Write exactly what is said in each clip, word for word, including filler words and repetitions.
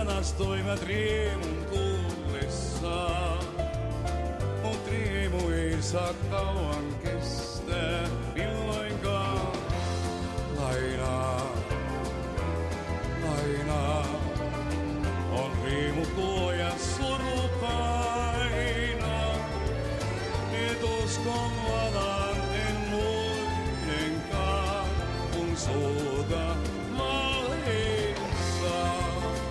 sanastoivat riemun tullessaan. Mut riemu ei saa kauan kestää milloinkaan. Lainaa, lainaa, on riemu tuo ja suru painaa. Et uskon valan en muidenkaan, kun suuta valheessa.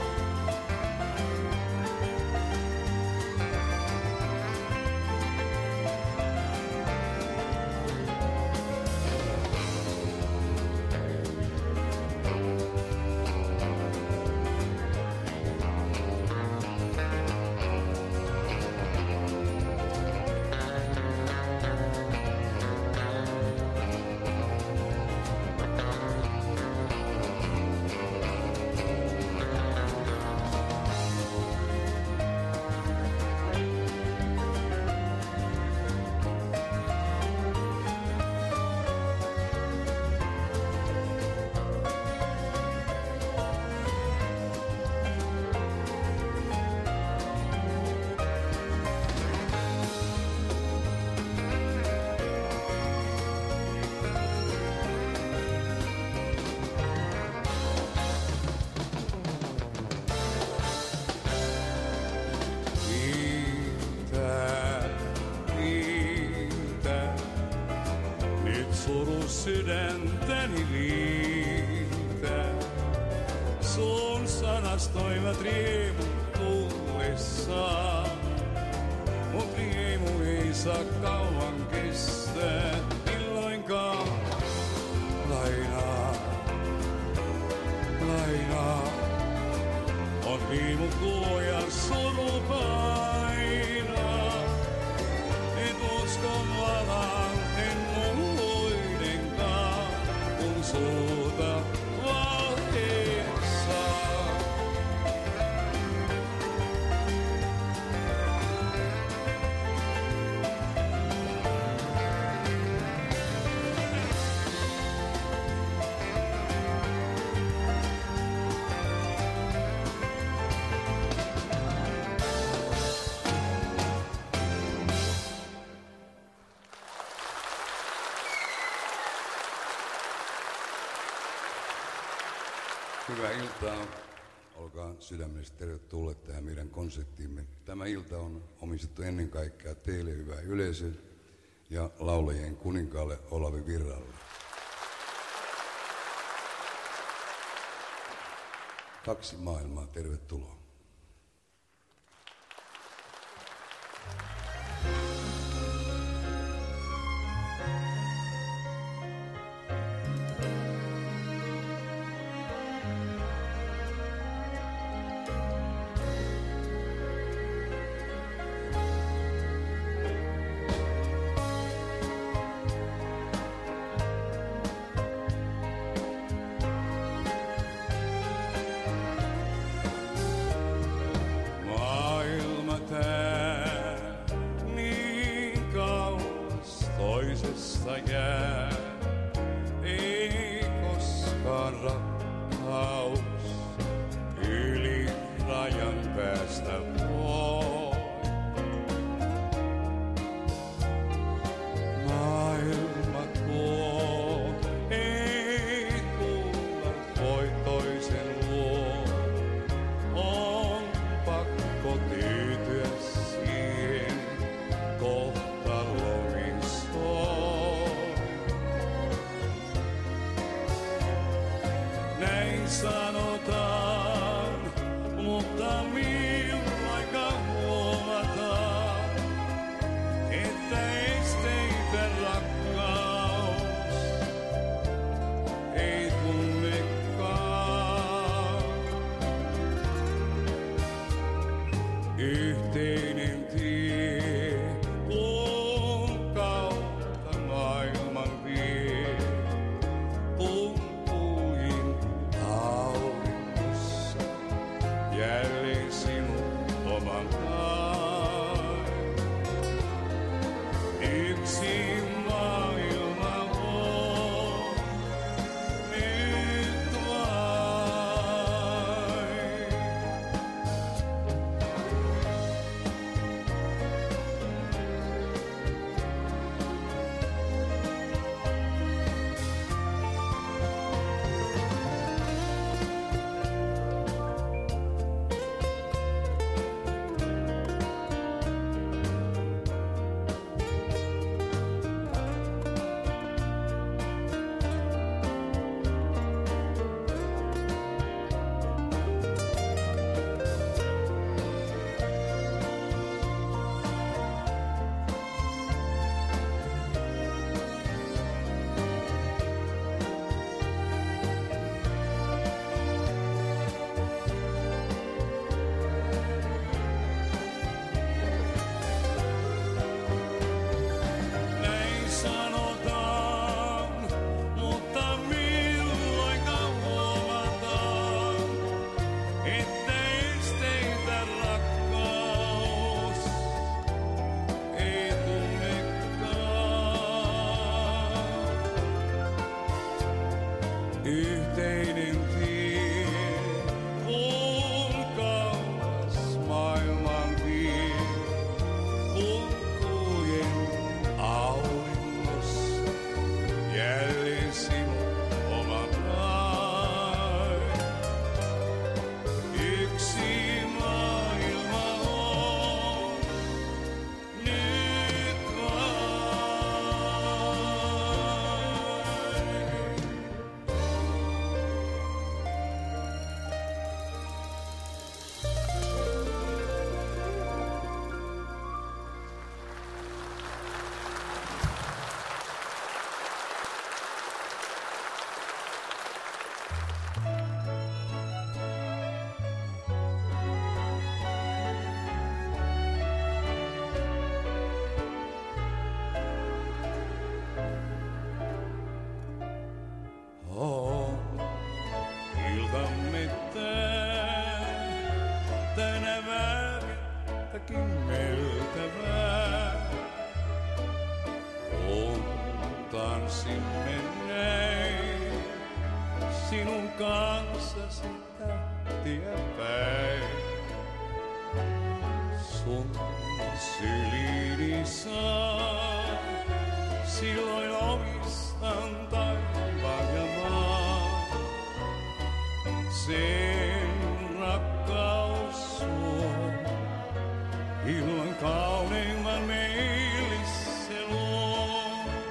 Sydäntäni riittää. Suun sanastoivat riemun tullessaan. Mut riemu ei saa kauan kestää milloinkaan. Lainaa, lainaa, on riemu tuo ja suru painaa. Et uskon valaan, en muidenkaan, kun suuta valheessa. Hyvää iltaa. Olkaa sydämellisesti tervetulleet tähän meidän konserttiimme. Tämä ilta on omistettu ennen kaikkea teille, hyvää yleisö, ja laulajien kuninkaalle Olavi Virralle. Kaksi maailmaa, tervetuloa. sanotaan, mutta milloinkaan huomataan, että esteitä rakkaus ei tunnekaan. Yhteinen tie on kauas maailman vie, polkujen auringossa jälleen sinun oma päin. Yksi maailma on nyt vain. On iltamme tää, tänä väärättäkin meltävää. On tanssimme näin, sinun kanssasi tähtiä päin. Sun syliini saa, silloin omistan taivaan ja maan. Sen rakkaus suo, ilman kauneimman meille se luo.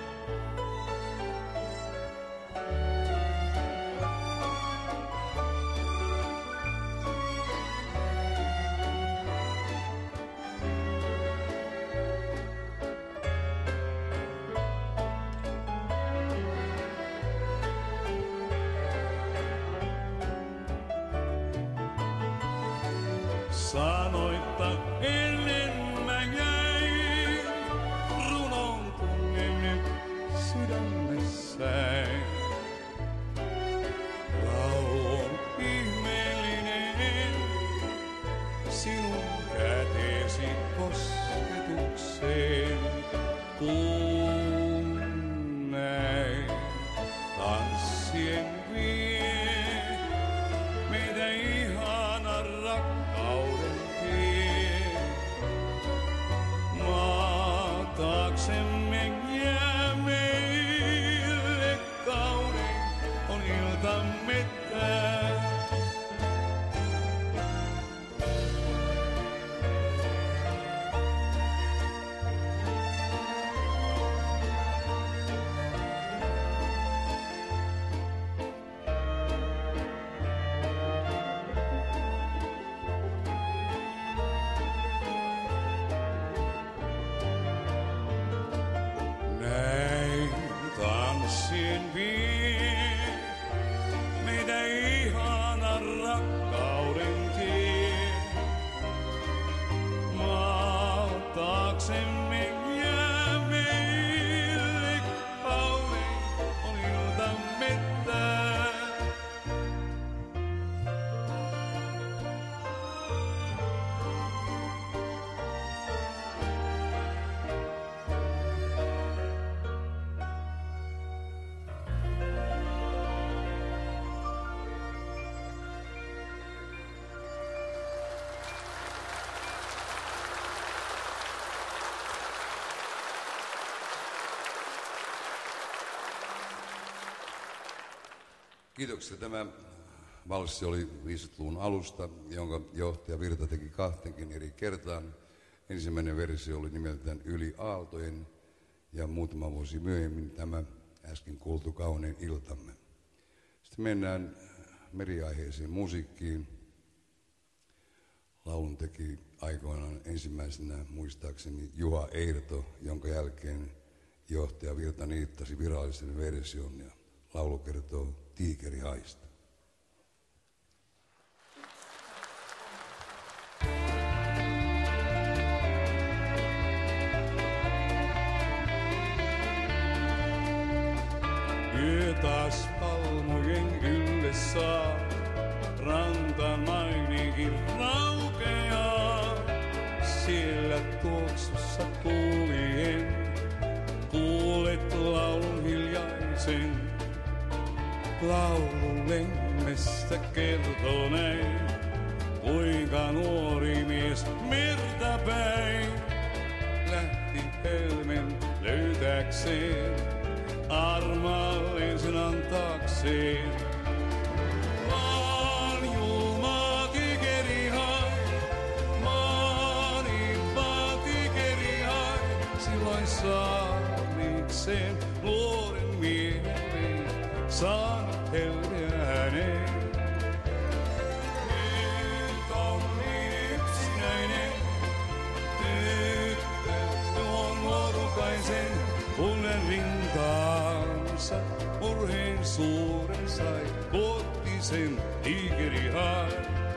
Sanoitta ennen mä jäin, runon tunne nyt sydämessäin. Laulu on ihmeellinen, sinun käteesi kosketukseen. Kun näin tanssien vie meitä ihana rakkauden tie. Maataaksemme jää meille kaunein on iltamme tää. Näin tanssien vie meitä ihana rakkauden tie. Maataaksemme jää meille kaunein on iltamme tää. Kiitoksia. Tämä valssi oli viisikymmentäluvun alusta, jonka johtaja Virta teki kahteenkin eri kertaan. Ensimmäinen versio oli nimeltään Yli aaltojen ja muutama vuosi myöhemmin tämä äsken kuultu Kaunein iltamme. Sitten mennään meriaiheeseen musiikkiin. Laulun teki aikoinaan ensimmäisenä muistaakseni Juha Eirto, jonka jälkeen johtaja Virta niittasi virallisen version ja laulu kertoo tiikerihaista. siellä tuoksussa kuljen. Kuulet laulun hiljaisen, laulun lemmestä kertoneen, kuinka nuori mies merta päin lähti helmen löytäkseen, armalleen sen antaakseen. Vaan julma tikeri hai, maanipaa tikeri hai, silloin saamikseen nuoren mielen saanut helmeä häneen. Nyt on niin yksinäinen tyttö tuon nuorukaisen, tunnen rintaansa murheen suuren sai kottisen tigerihai.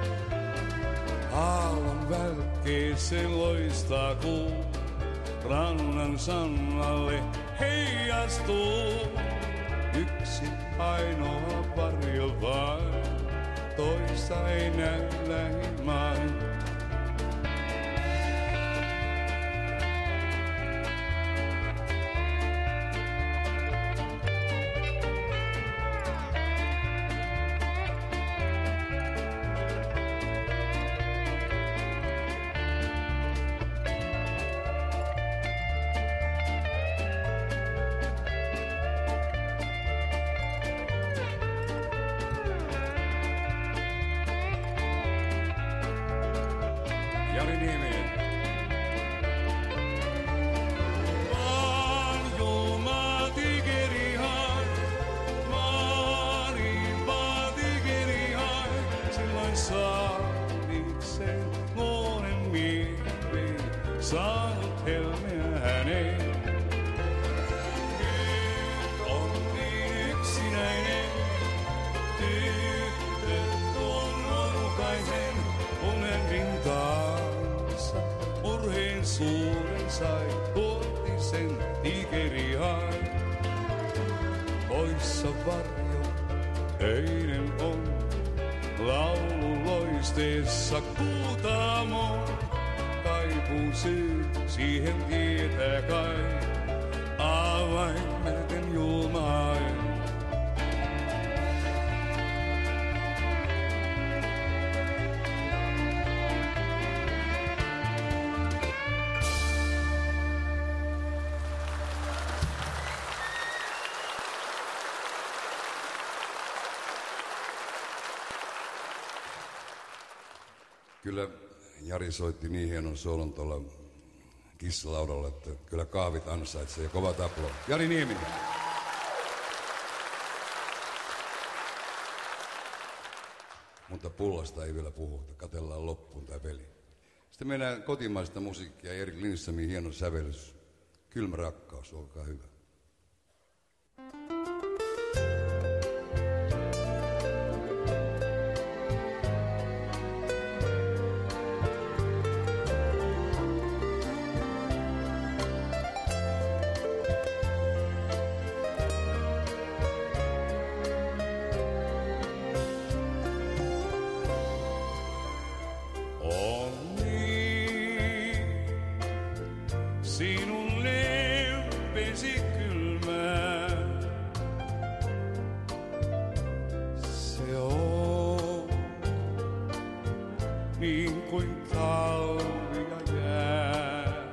Aallon välkkeeseen loistaa kuu, rannan sannalle heijastuu. Yksi ainoa varjo vain, toista ei näy lähimain. Jari Nieminen. Vaan julma tigerihai, maanipaa tigerihai, silloin saamikseen nuoren mielen saanut helmeä häneen. Nyt on niin yksinäinen tyttö tuon nuorukaisen unen rintaan. Murheen suuren sai kottisen tigerihai. Poissa varjo öinen on, laulu loisteessa kuutaamo. Kaipuun syy siihen tietää kai, avaimelten julmain. Kyllä Jari soitti niin hienon soolon tuolla kissalaudalla, että kyllä kahvit ansaitsee ja kova taplo. Jari Nieminen. Mutta pullasta ei vielä puhuta, katsellaan loppuun tämä peli. Sitten mennään kotimaista musiikkia, Erik Lindströmin hieno sävellys. Kylmä rakkaus, olkaa hyvä. Sinun lempesi kylmää, se on niin kuin talvi ja jää.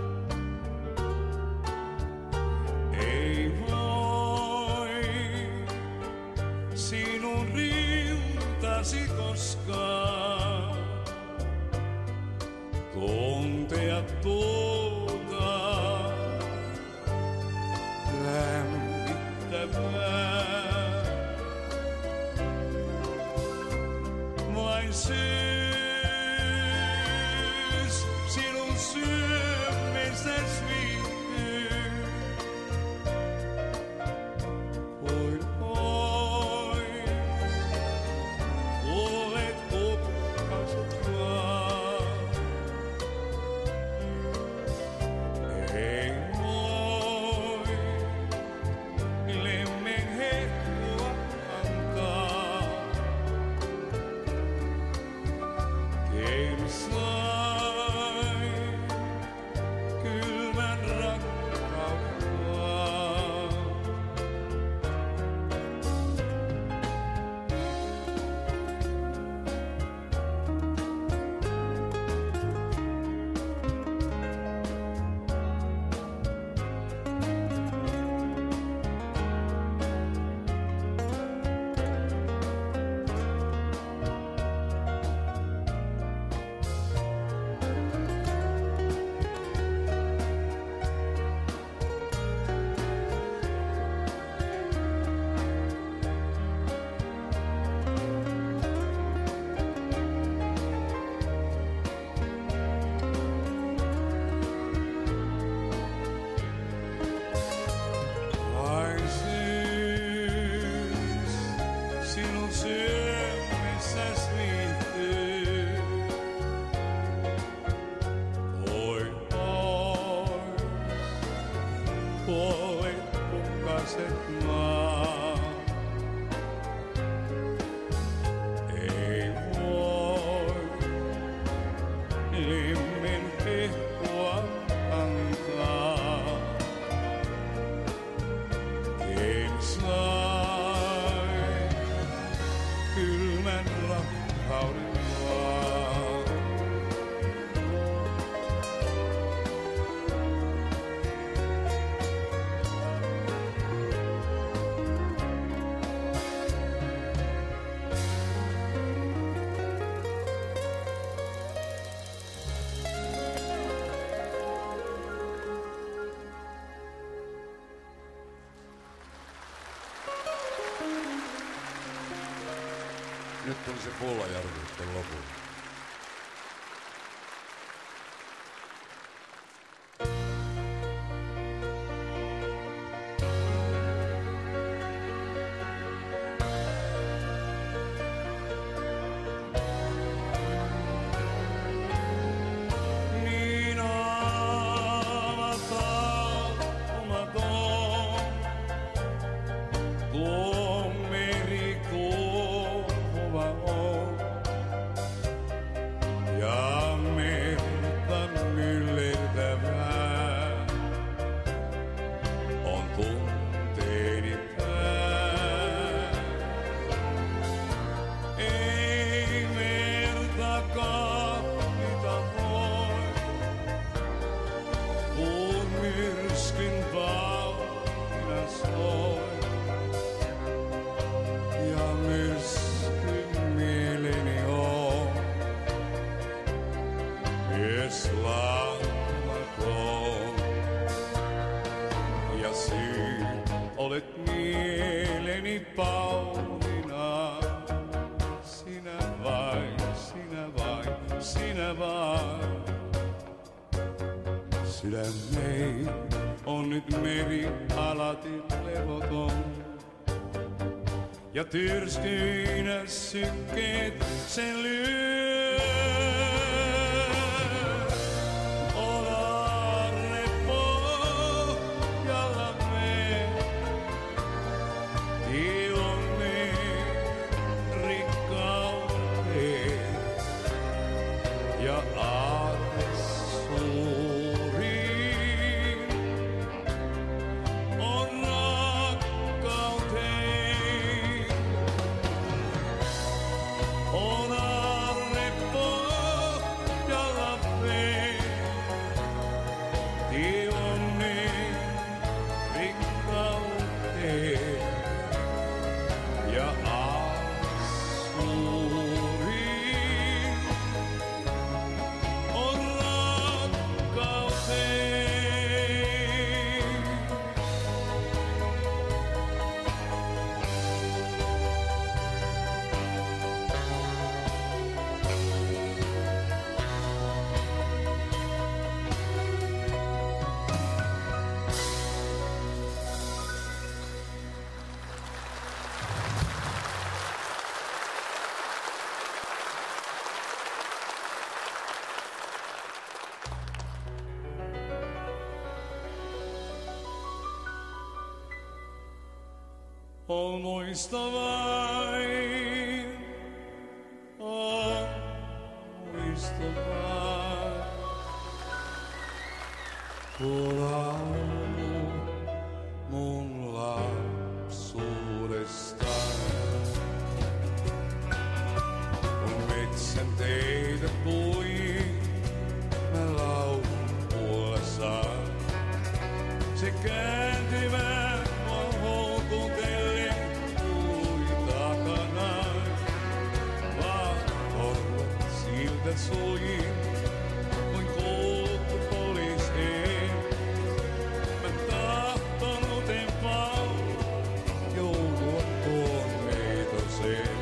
Ei voi sinun rintasi koskaan tuntea tuo. Vain syys sinun sydämestäsi viihtyy. Kuin pois olet hukkaskaan. toiset maat. Ei voi limmin hehkua antaa. En sai kylmän rakkauden vaan. Nyt tuli se Pullajärvi sitten lopulla. Niin avautumaton tuo meri kova on. Ja merta myllertävää on tunteeni pää. Ei merta kaapita voi, kun myrskyn vauhina soi. Ja myrskyn mieleni on myös langaton. Ja syy olet mieleni pauhina. Sinä vain, sinä vain, sinä vain. Sydämeni on nyt meri alati levoton. Ja tyrskyinä sykkeet sen lyö. On aarre pohjalla me, tilanne rikkauteen. Ja aarre suuriin on rakkauteen. On aarre pohjalla me, tilanne rikkauteen. Ja aarre suuriin on rakkauteen. On muista vain, on muista vain. Tuo laulu mun lapsuudestaan. Kun metsän teitä puin, mä laulun puolessaan. Se kääntyvät mua houkutellen tuli takanaan. Vaan korvat siltä sujin, kuin kuultu poliiseen. Mä tahtonut en vaan joutua tuon meitoseen.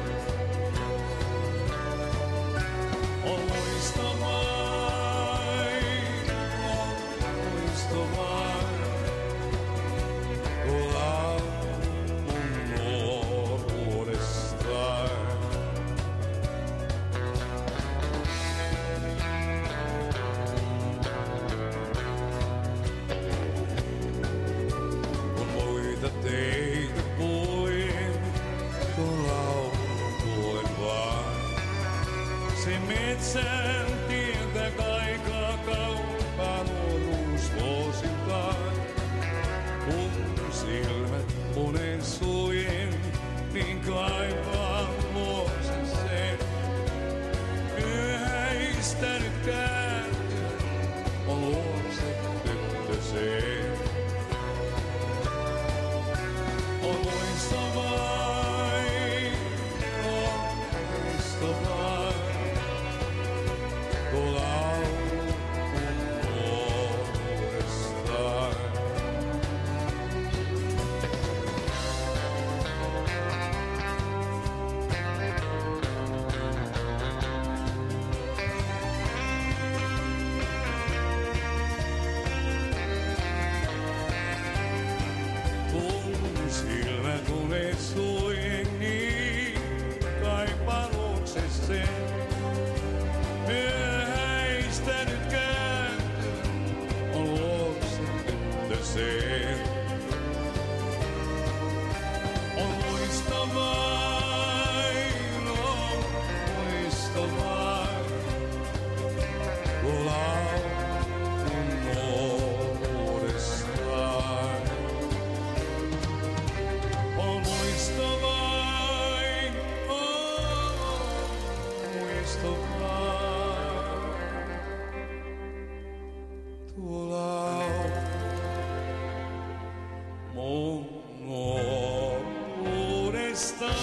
On muista vain, on muista vain. se sen. Myöhäistä nyt kääntyy, on luokse tyttö sen. On muisto vain, on muisto vain, kun laulun nuoruudestaan. On muisto vain, on muisto vain, tuo laulu mun nuoruudestaan.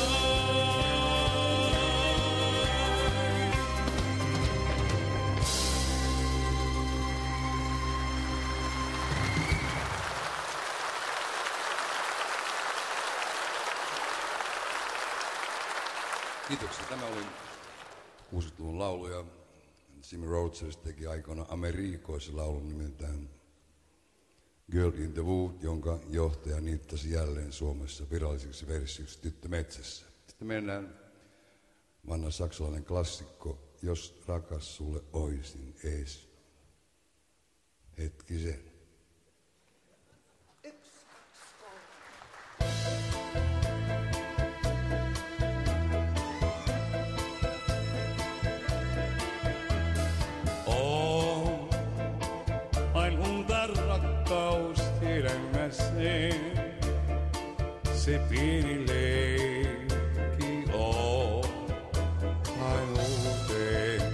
Kiitoksia. Tämä oli kuusikymmentäluvun laulu ja Jimmy Rogers teki aikoina Amerikoissa laulun nimeltään Girl in the Wood, jonka johtaja niittasi jälleen Suomessa viralliseksi versioksi Tyttö metsässä. Sitten mennään vanha saksalainen klassikko, Jos rakas sulle oisin ees. Hetkisen. On vain unta rakkaus elämäseen, se pieni leikki on ainuuteen.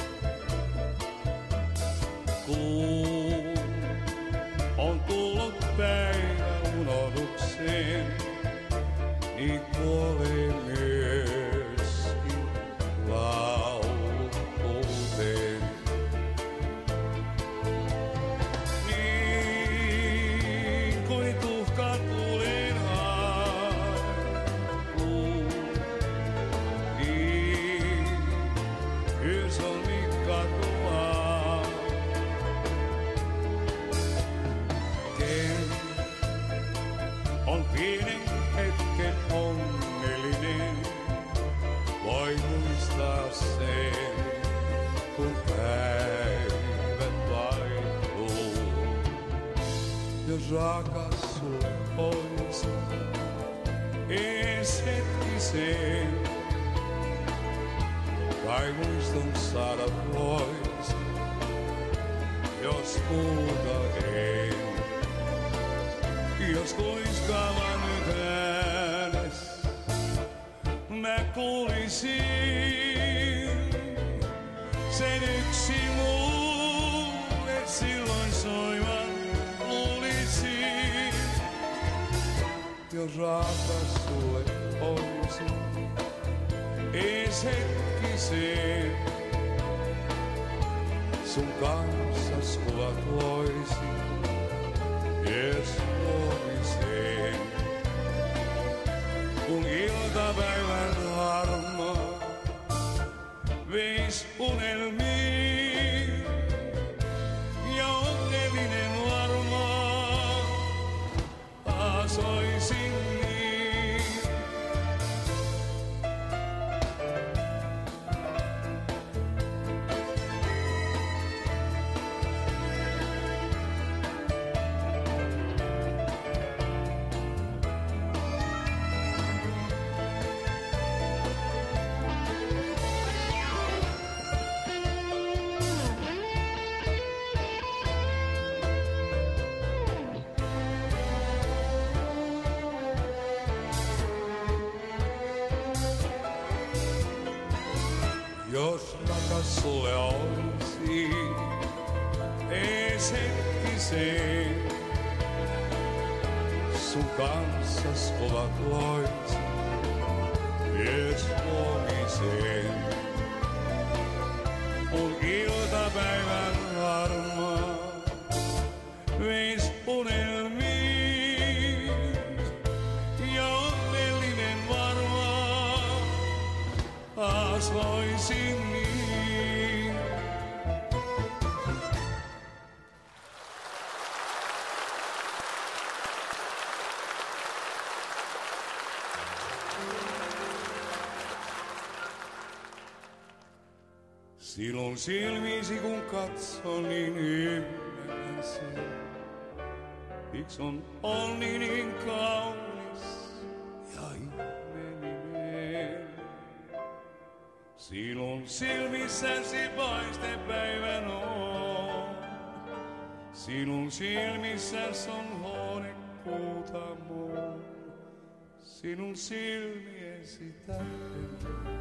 Kun on tullut päivä unohdukseen, niin kuolee myöskin lauluuteen. Niin kuin tuhka tulen hailuun, niin yösolmi katoaa. Ken on pienen hetken onnellinen, voi muistaa sen, kun päivät vaihtuu. Jos rakas sulle oisin, ees hetkisen, kai muiston saada voisin, jos muuta ei. Jos kuiskaavan nyt äänes, mä kuulisin sen yksi mulle silloin soivan luulisin. Jos rakas sulle oisin, ees hetkisen, sun kanssas kuvat loisin. Yes, huomiseen, kun iltapäivän harmaa veis unelmiin ja onnellinen varmaan asoisin niin. Jos rakas sulle olisi, ees hetkisen, sun kanssas kovat loisin, ees huomiseen. Kun iltapäivän harmaa veis unelmiin ja onnellinen varmaan taas voisin niin. Silloin silmiisi kun katson, niin ymmärrän sen. Miksi on onni niin kaunis ja ihmeellinen. Silloin silmissäsi paiste päivän on. Sinun silmissäs on huonekuutamo. Sinun silmiesi tähden.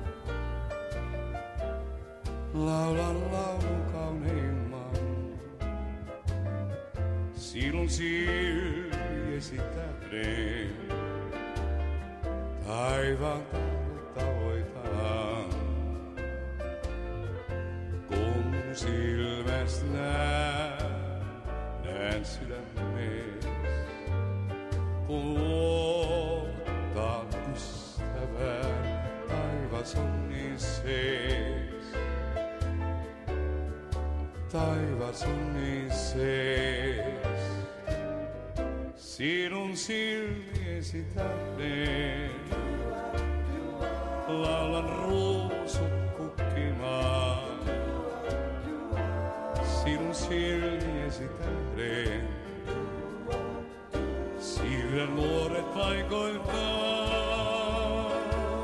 Laulan laulun kauneimman. Sinun silmiesi tähden. Taivaan tavoitan. Kun silmäs näen, näen sydämes. Kun luotan ystävään, taivas on niin sees. Taivas on niin sees. Sinun silmiesi tähden. Laulan ruusut kukkimaan. Sinun silmiesi tähden. Siirrän vuoret paikoiltaan.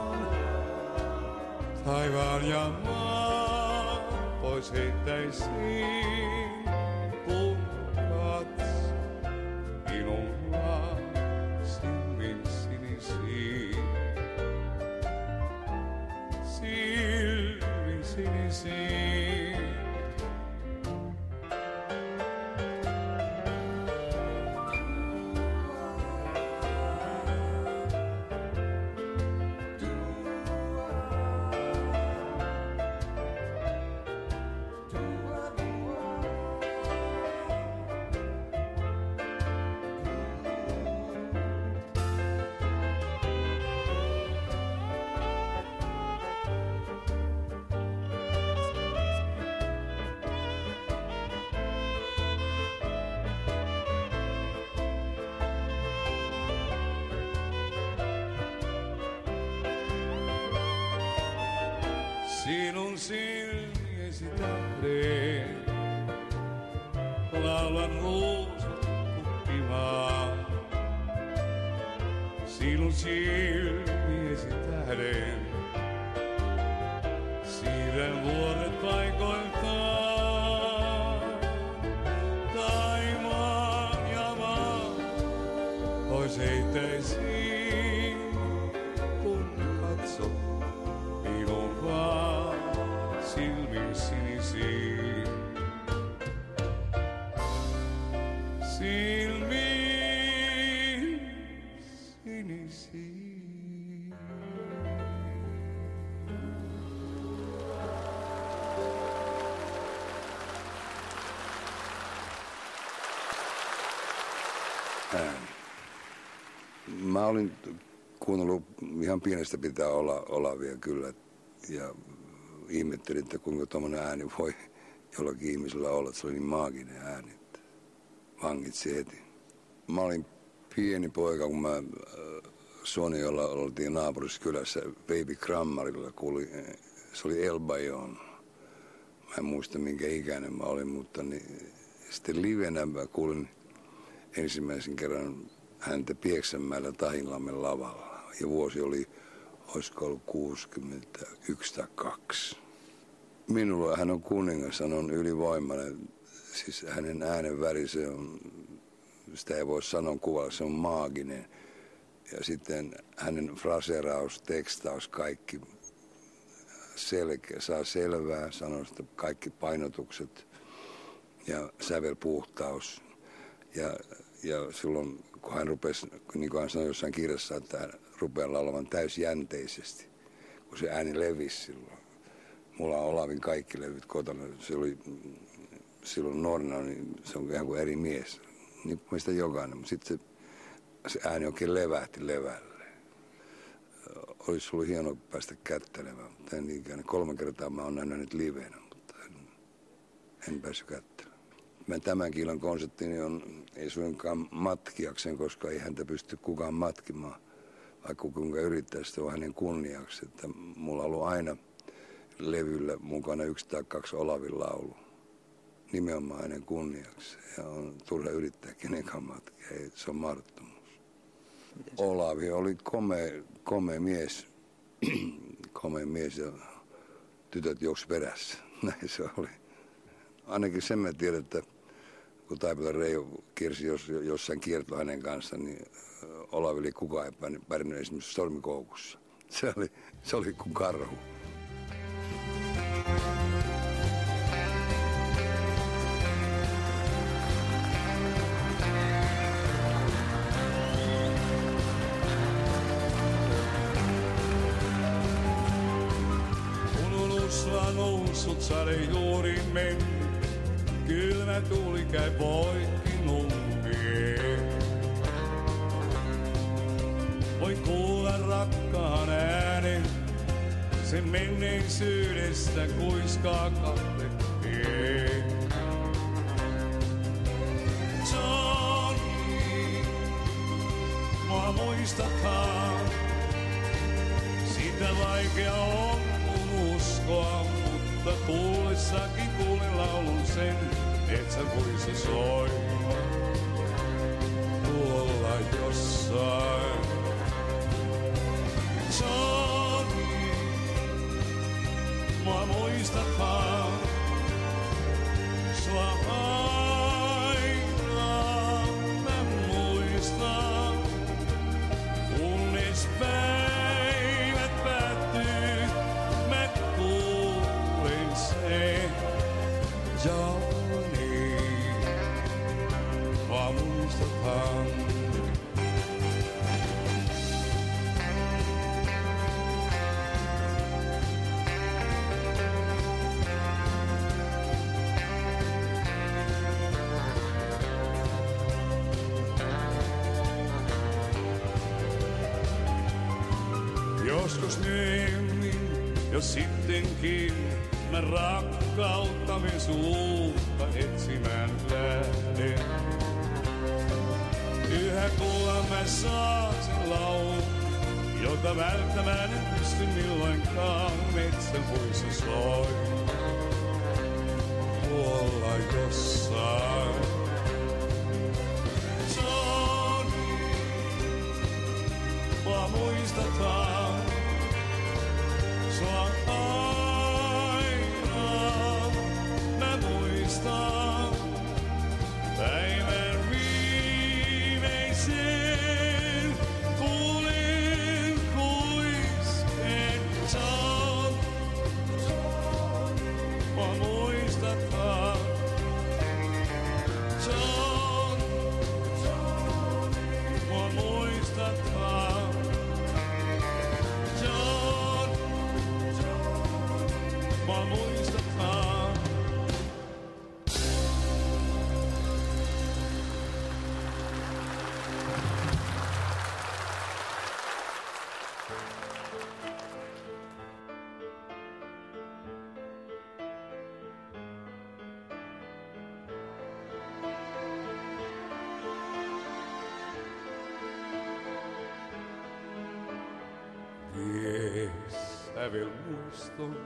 Taivaan ja maan pois heittäisin, kun kats minua silmin sinisiin. Silmin sinisiin. Sinun silmiesi tähden. Laulan ruusut kukkimaan. Sinun silmiesi tähden. Siirrän vuoret paikoiltaan. Taimaan ja maan pois heittäisin, kun katsot minun vaan silmin sinisiin. Silmin sinisiin. Ääni. Mä olin kuunnellut ihan pienestä pitää olla Olavia kyllä ja ihmettelin, että kuinka tuommoinen ääni voi jollakin ihmisellä olla, että se oli niin maaginen ääni, että vangitsi heti. Mä olin pieni poika, kun mä Sonjolla oltiin naapuriskylässä Baby Grammarilla, kuuli, se oli El Bayon. Mä en muista minkä ikäinen mä olin, mutta niin, sitten livenä mä kuulin ensimmäisen kerran häntä Pieksämäellä Tahinlammen lavalla. Ja vuosi oli, olisiko ollut kuusikymmentäyksi tai kaksi. Minulla hän on kuningas, hän on ylivoimainen. Siis hänen äänen väri, se on, sitä ei voi sanoa kuvalla, se on maaginen. Ja sitten hänen fraseraus, tekstaus, kaikki selkeä, saa selvää, sanoista kaikki painotukset ja sävelpuhtaus. Ja, ja silloin, kun hän rupesi, niin kuin hän sanoi jossain kirjassa, että hän rupeaa laulamaan täysjänteisesti, kun se ääni levisi silloin. Mulla on Olavin kaikki levyt kotona. Se oli silloin nuorena, niin se on ihan kuin eri mies. Niin meistä jokainen, mutta sitten se, se ääni oikein levähti levälle. Olisi ollut hienoa päästä kättelemään, mutta en niinkään. Kolme kertaa mä oon nähnyt nyt livenä, mutta en, en päässyt kättelemään. Mä tämänkin illan konserttini on, ei suinkaan matkiakseen, koska ei häntä pysty kukaan matkimaan, vaikka kuinka yrittäisi, se on hänen kunniaksi. Että mulla on ollut aina levyllä mukana yksi tai kaksi Olavin laulu. Nimenomaan hänen kunniaksi. Ja on turha yrittää kenenkään matkia. Ei, se on mahdottomuus. Olavi oli komea, komea mies. komea mies ja tytöt juoksi perässä. Näin se oli. Ainakin sen mä tiedän, että kun Taipalan Reijo kiersi jos, jossain kiertoa hänen kanssaan, niin Olavi oli kukaan ei pärjännyt esimerkiksi Stormikoukussa. Se oli, se oli kuin karhu. Noussut sade juuri mennyt, kylmä tuuli käy poikki nummien. Voin kuulla rakkaan äänen, sen menneisyydestä kuiskaa kahlettiin. Johnny, mua muistathan, sitä vaikea on mun uskoa. Mutta kuullessakin kuulen laulun sen, et sä voisi soimaan tuolla jossain. Johnny, mua muistathan, sua aina mä muistan, kunnes päivät päättyy, mä kuulen sen. Johnny, mua muistathan. Joskus myöhemmin, jos sittenkin mä rakkauttamme suutta etsimään lähden. Yhä kuulla mä saan sen laulun, jota välttämään en pysty milloinkaan. Metsän voisi soimaan tuolla jossain. Johnny, mua muistathan, sua aina mä muistan. Päivän viimeisen kuulen kuisken. John, mua muistathan. John, mua muistathan. John, mua muistathan. Vie sävel muiston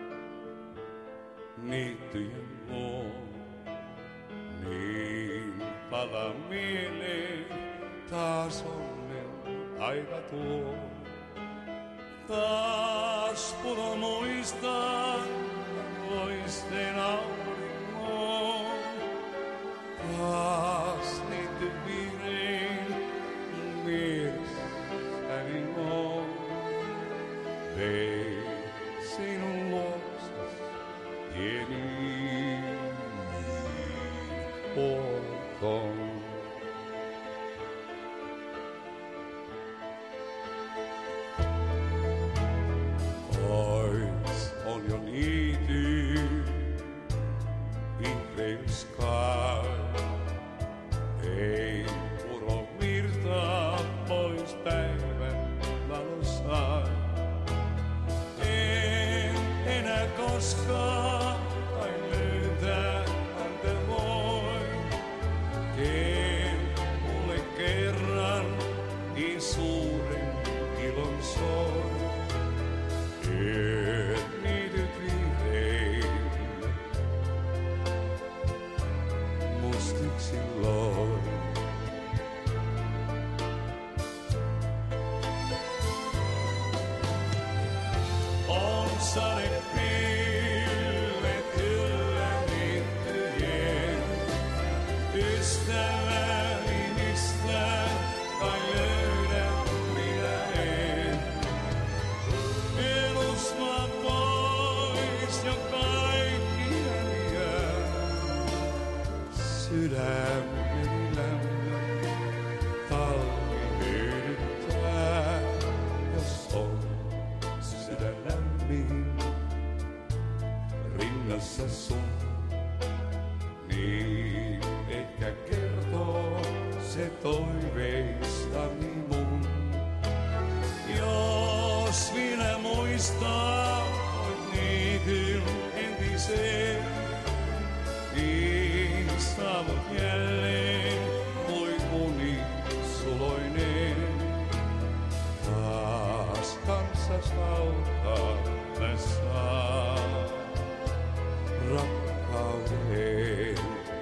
niittyjen luon. Niin palaa mieleen taas onnen aika tuo. Taas pulo muistan loisteen auringon. Taas niitty viirein mielessäni on. Vei sinun luokses pieni polton. Ois on jo niity, vihreys kai. Ei puro virtaa pois päivän valossa. En enää koskaan vain löytää häntä voi. mustiksi loi. On sadepilvet kyllä liittyjen, ystäväni mistä kai löydän minä en. Elus mä pois jo kaikki häviää, sydämeni lämmön talvi hyydyttää, jos on sydän lämmin rinnassa sun, niin ehkä kertoo se toiveistani mun. Jos vielä muistaa niityn entisen, niin saavut jälleen voi uni suloinen. Taas kanssas alkaa mä saan rakkauden.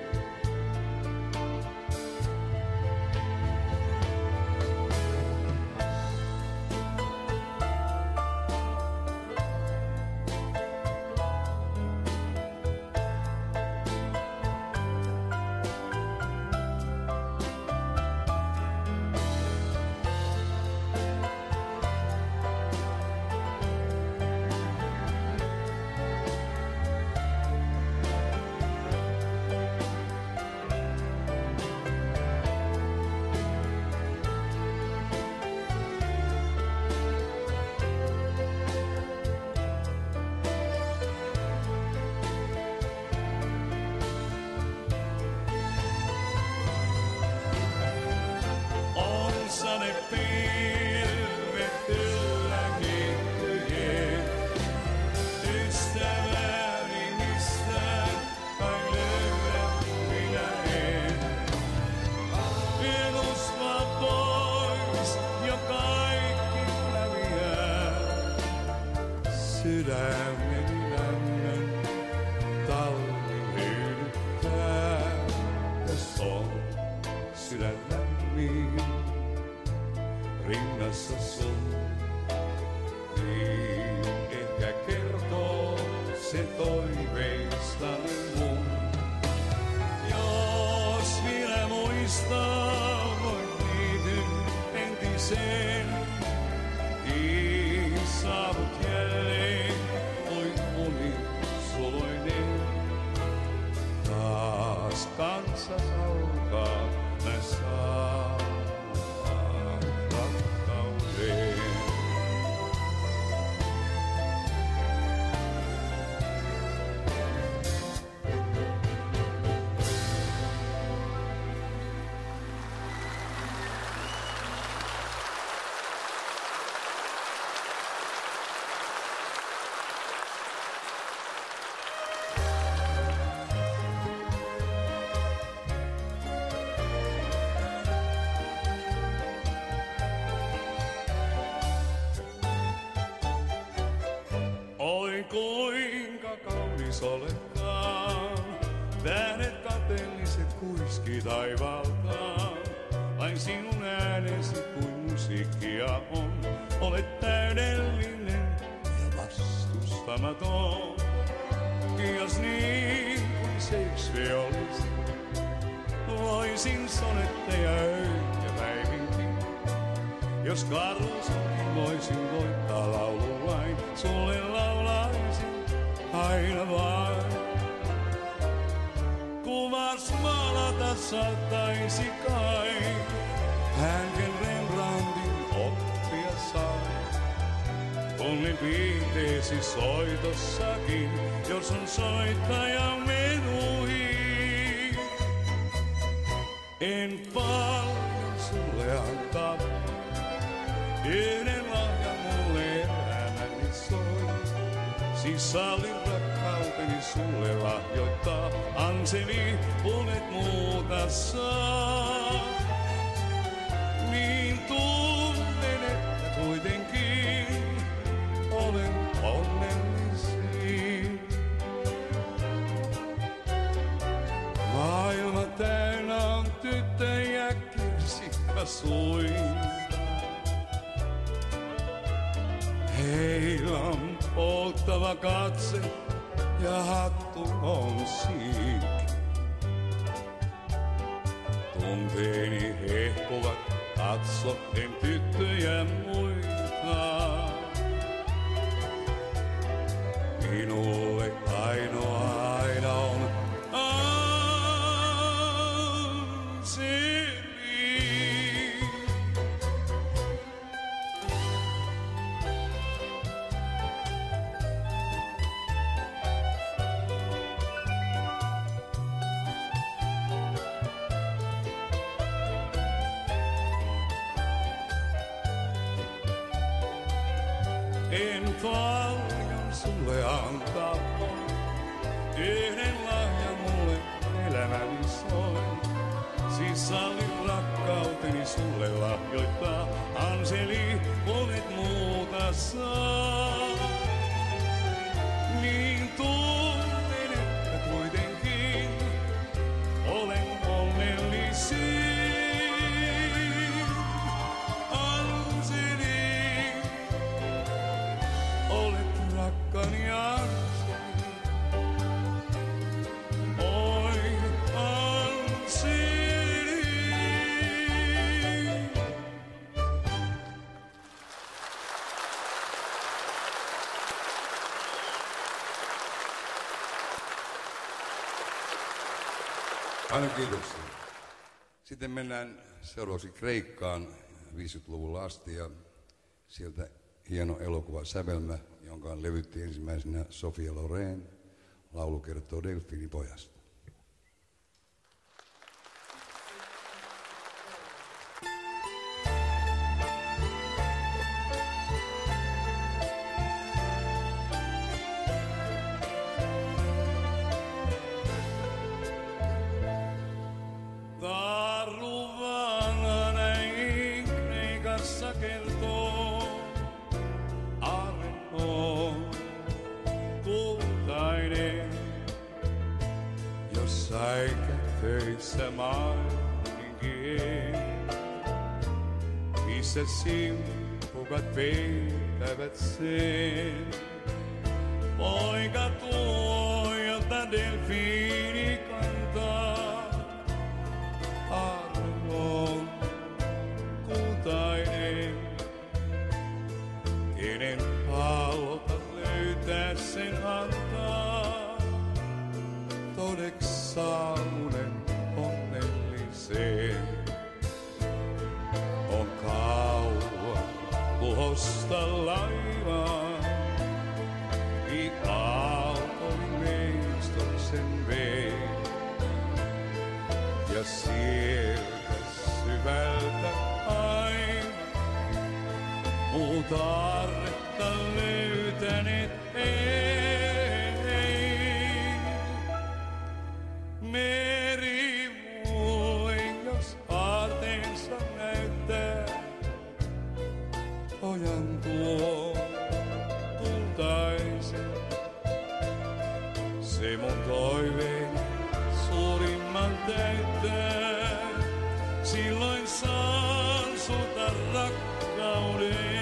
Sadepilvet kyllä kiittyjen, ystäväni mistä kai löydän minä en. Elus mä pois jo kaikki häviää, sydämeni lämmön talvi hyydyttää, jos on sydän lämmin rinnassa sun, niin ehkä kertoo se toiveistani mun. Jos vielä muistaa voit niityn entisen, niin saavut jälleen voit uni suloinen. Taas kanssas alkaa mä saan rakkauden. Oi kuinka kaunis oletkaan, tähdet kateelliset kuiski taivaltaan. Vain sinun äänesi kuin musiikkia on, olet täydellinen ja vastustamaton. Jos niin kuin Shakespeare olisi, loisin sonetteja öin ja päivinkin. Jos Carlsonkin voisin voittaa laululain, sulle laulaisin aina vain. Kuvas maalata saattaisi kai, hänken Rembrandtin oppia sai. Tunnen viiteesi soitossakin, jos on soittaja menuihin. En paljon sulle antaa, yhden lahjan mulle elämäni soi. Siis sallin rakkauteni sulle lahjoittaa, anseli puolet muuta saa. Niin tunnen, että kuitenkin olen onnellisin. Maailma sui. Heillä on polttava katse ja hattu on siik. Tunteeni hehkuvat, katsoen tyttöjä muita. Minulle ainoa aina on Anseli. En paljon sulle antaa voi, yhden lahjan mulle elämäni soi. Siis salli rakkauteni sulle lahjoittaa, Anseli, monet muuta saa. Niin tunnen, että kuitenkin olen onnellisin. Rakkani Anseli, oi Anseli. Paljon kiitoksia. Sitten mennään seuraavaksi Kreikkaan viisikymmentäluvulla asti ja sieltä hieno elokuva Sävelmä, jonka levytti ensimmäisenä Sofia Loren. Laulu kertoo delfiinipojasta. Taru vanha näin Kreikassa kertoo. On kultainen, jos säikätöissä maininkin, missä simpukat veitävät sen. Poika tuo, jota delfiini kantaa, arvon kultainen, kenen haluta löytää sen antaa, todeks saamunen onnellisen. On kauan luhosta laivaa, i aaltoin meistoksen vei. Ja sieltä syvältä aina muuta arretta löytäneet ei. Meri mulle, jos aarteensa näyttää, pojan tuo kultaisen. Se mun toiveeni suurimman täyttää, silloin saan sulta rakkauden.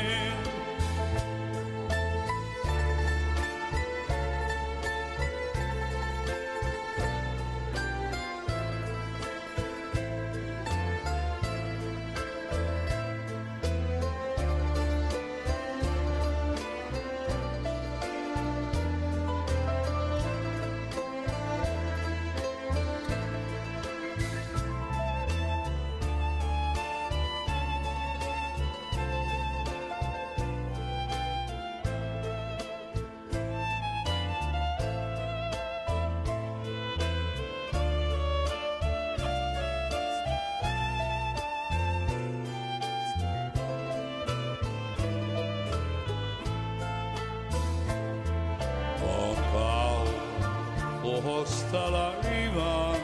Luhosta laivaan,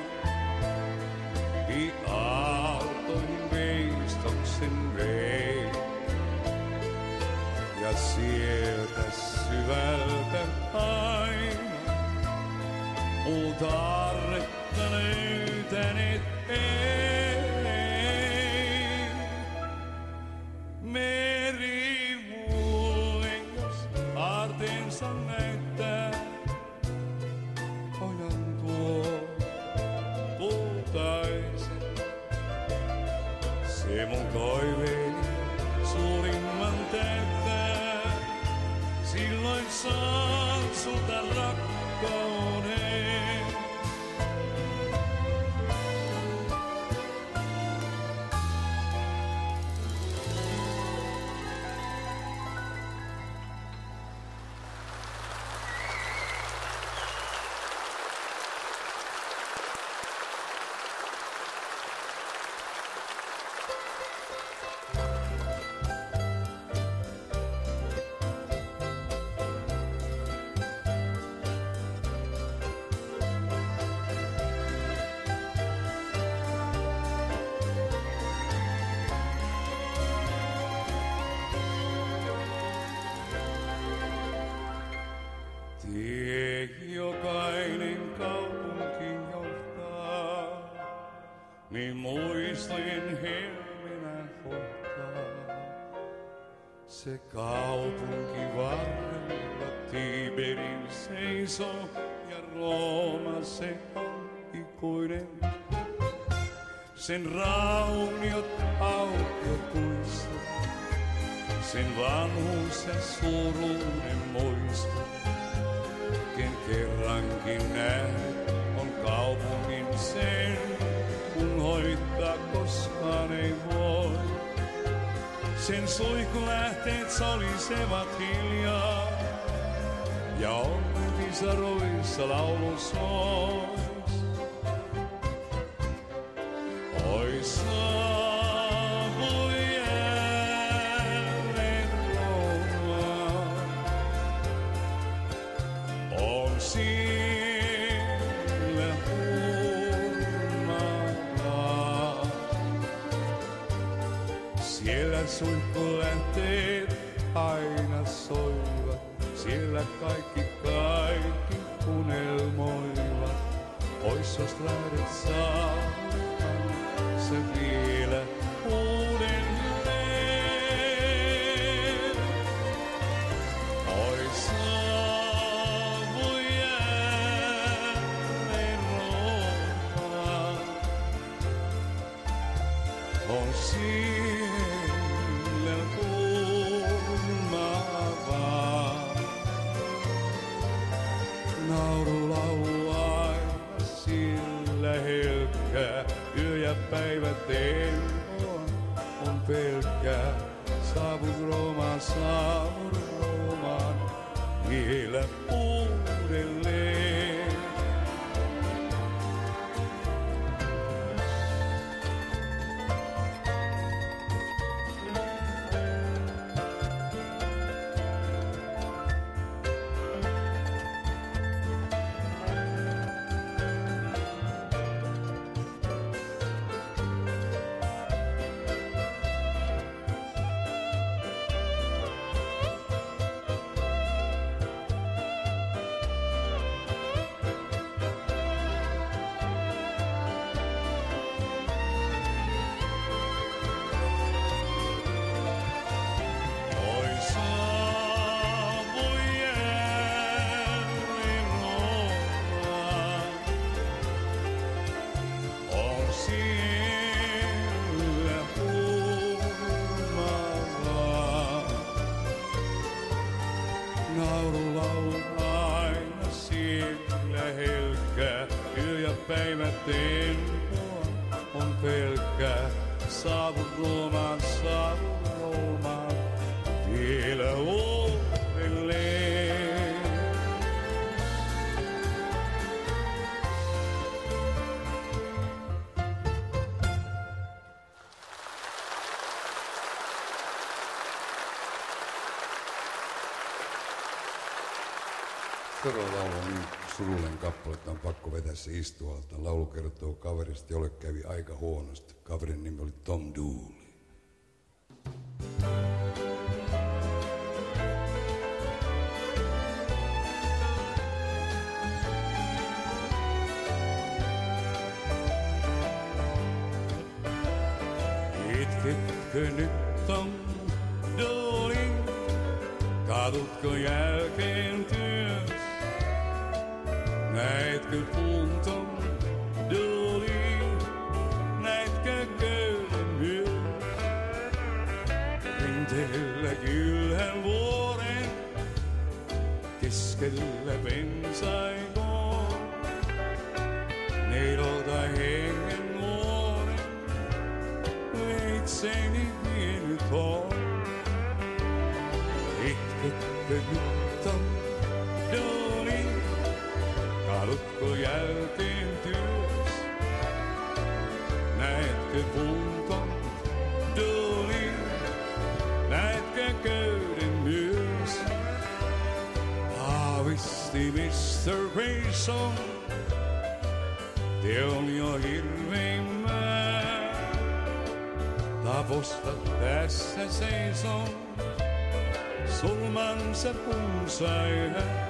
i aaltoihin veistoksen vei. Ja sieltä syvältä aina muuta arretta löytäneet ei. se mun toiveeni suurimman täyttää. Silloin saan sulta rakkauden. Tie jokainen kaupunki johtaa, niin muistin helmenä kohtaa. Se kaupunki varrella Tiberin seisoo ja Rooma se on ikuinen. Sen rauniot aukiot muisto, sen vanhuus ja suruinen muisto. Ken kerrankin nähnyt on kaupungin sen, kun hoitaa koskaan ei voi. Sen suihkulähteet solisevat hiljaa, ja onkisaroissa laulu sois. Oi saapui jälleen Rooma, on sille hurmaa. Siellä suihkulähteet aina soivat, siellä kaikki kaikki unelmoivat. Pois jos lähdet saamaan se vielä uudelleen. Oi saavui jälleen Rooma, on sille hurmaavaa. Naurulaulu aina sillä helkkää, yö ja päivä tempoa on pelkkää. Saavun Roomaan, saavun Roomaan, vielä uudelleen. Päivä tempoa on pelkkää. Saavun Roomaan, saavun Roomaan, vielä uudelleen. Seuraava laulu on niin surullinen kappale, että on pakko vetää se istualta. Laulu kertoo kaverista, jolle kävi aika huonosti. Kaverin nimi oli Tom Dooley. Itketkö nyt Tom Dooley? Kadutko jälkeen työs? Näetkö puun Tom Dooley? Näetkö köyden myös? luokseni vienyt on. Itketkö nyt on duuni, kadutko jälkeen työs? Näetkö kunton duuni, näetkö köyden myös? Aavisti mister Grayson, te on jo hirveimmää. Tavosta tässä seison, sulmansa punsai hän.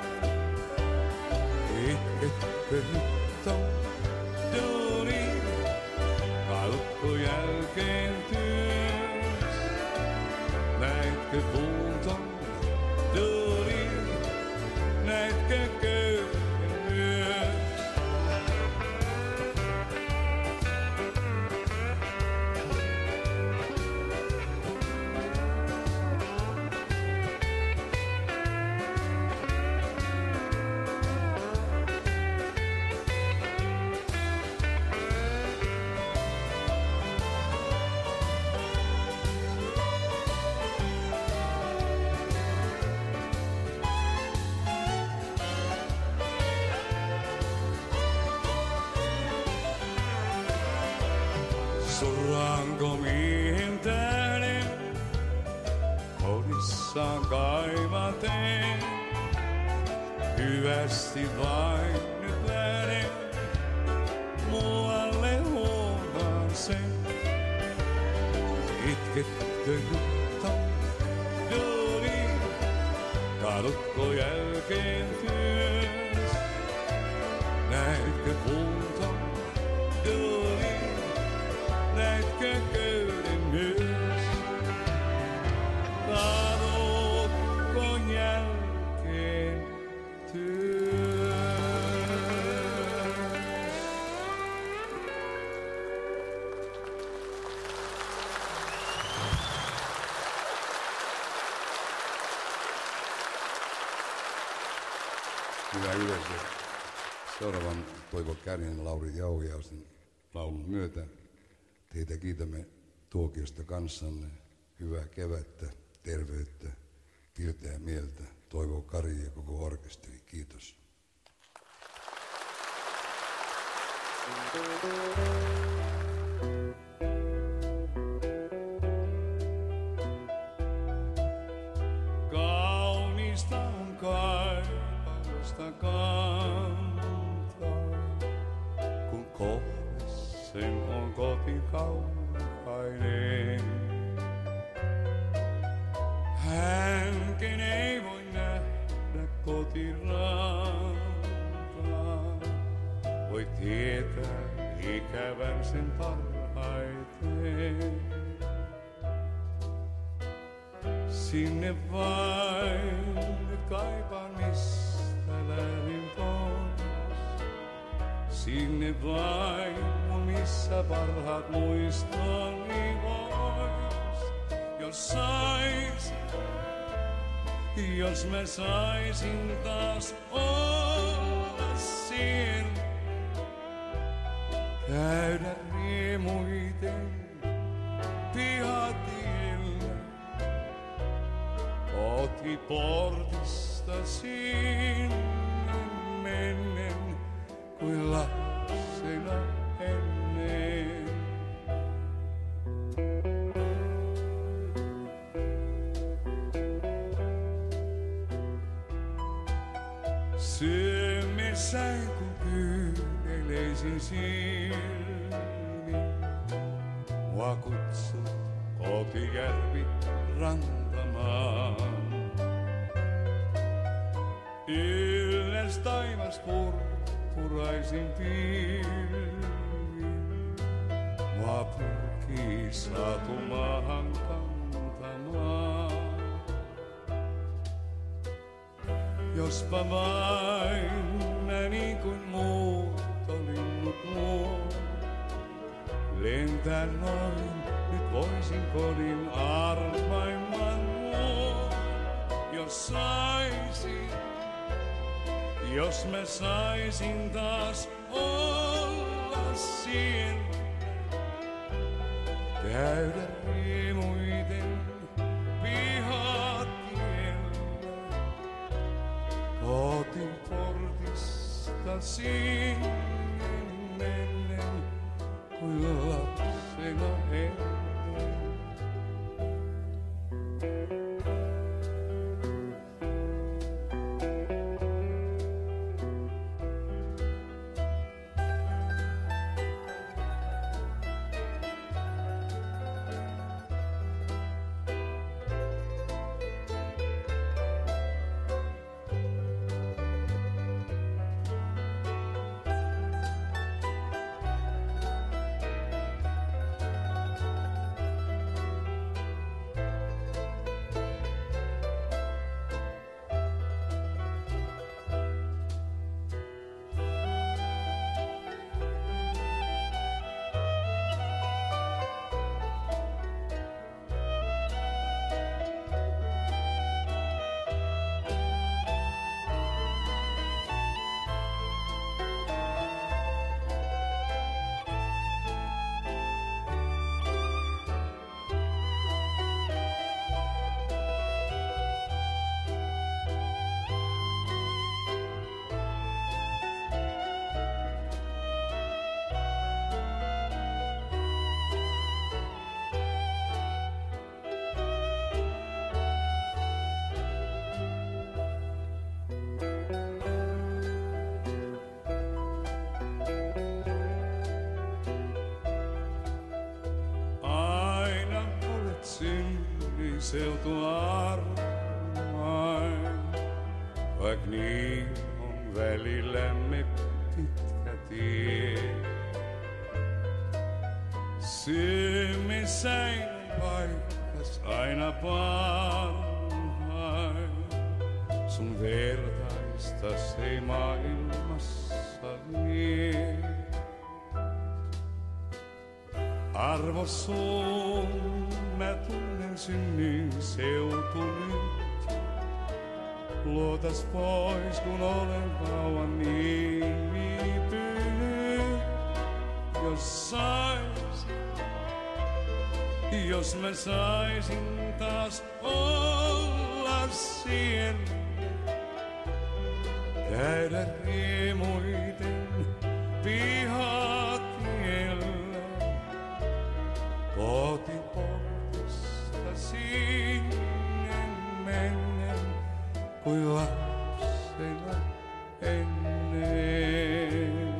Itketkö nyt on duuni, kadutko jälkeen työs? Näetkö kunton duuni, näetkö köyden myös? Surranko miehen tähden, kodissaan kaivaten, hyvästi vain nyt lähden, muualle huomaan sen. Itketkö nyt on duuni, kadutko jälkeen työs? Näetkö kunton duuni, näetkö köyden myös? Kadutko jälkeen työs? Hyvä yleisö. Seuraavan Toivo Kärjen, Lauri Jauhiaisen laulun myötä teitä kiitämme tuokiosta kanssanne. Hyvää kevättä, terveyttä, pirteää mieltä. Toivo Kari ja koko orkesteri. Kiitos. Kaunista on kaipausta kantaa, kun kohde sen on kotikaukainen. Hänkin ei voi nähdä kotirantaa, voi tietää ikävän sen parhaiten. Sinne vain nyt kaipaan, mistä lähdin pois. Sinne vain, missä parhaat muistoni vois. Jos saisin, jos mä saisin taas olla siinä, käydä riemuiten pihatiellä, kotiportista sinne mennen, kuin lapsena ennen. Syömessäin kun pyydeleisin silmin, mua kutsut kotijärvi rantamaan. Ylläs taivas purpuraisin pilvin, mua pyrkii satumaahan kantamaan. Jospa vain mä niin kuin muuttolinnut muut, lentää noin, nyt voisin kodin arvaimman muun. Jos saisin, jos mä saisin taas olla siinä, käydä riemuiten pihatiellä. Kotin portista sinne mennen, kuin lapsena ennen. Seutu armain, vaik niin on välillämme pitkä tie. Syömme säilyn paikkas aina parhain, sun vertaistas ei maailmassa lie. Arvo sun, mä tunnen synnyin seutu nyt. Luotas pois, kun olen kauan niin viipynyt. Jos saisin, jos mä saisin taas olla siellä, käydä riemuiten pihatiellä. Kotiportista sinne mennen, kuin lapsena ennen.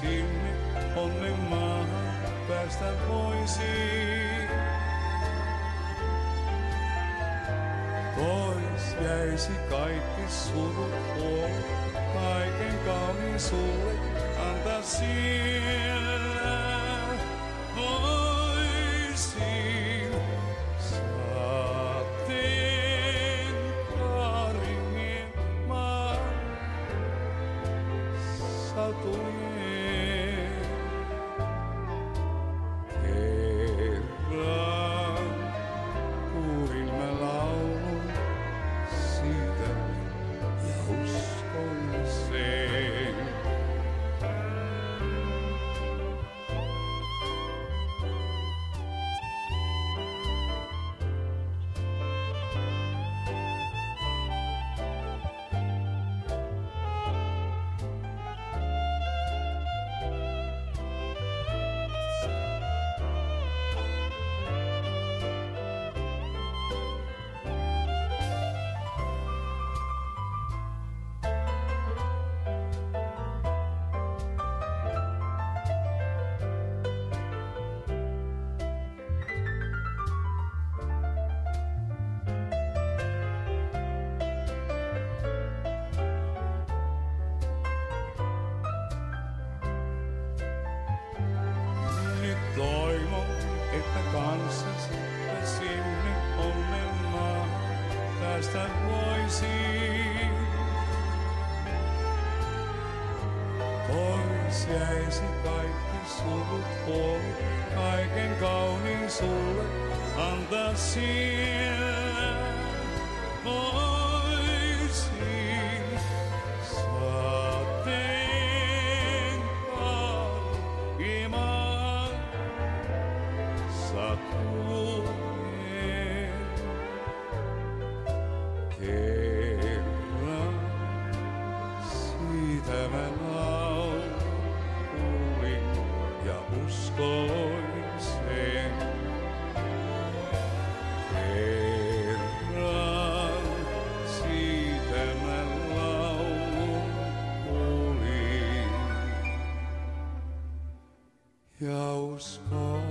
sinne onnen maahan päästä voisin. Pois jäisi kaikki surut huolet, kaiken kauniin sulle antaa siellä. Voisin saateen kaaringin maan satujen. Kerran kuulin mä laulun siitä ja uskoin sen. Toivon, että kanssasi ja sinne onnen maahan päästä voisin. Pois jäisi kaikki surut huolet, kaiken kauniin sulle antaa siellä. Voisin saateen kalkimaan satujen. Kerran siitä mä laulin ja uskoin sen. Kerran siitä mä laulin ja uskoin.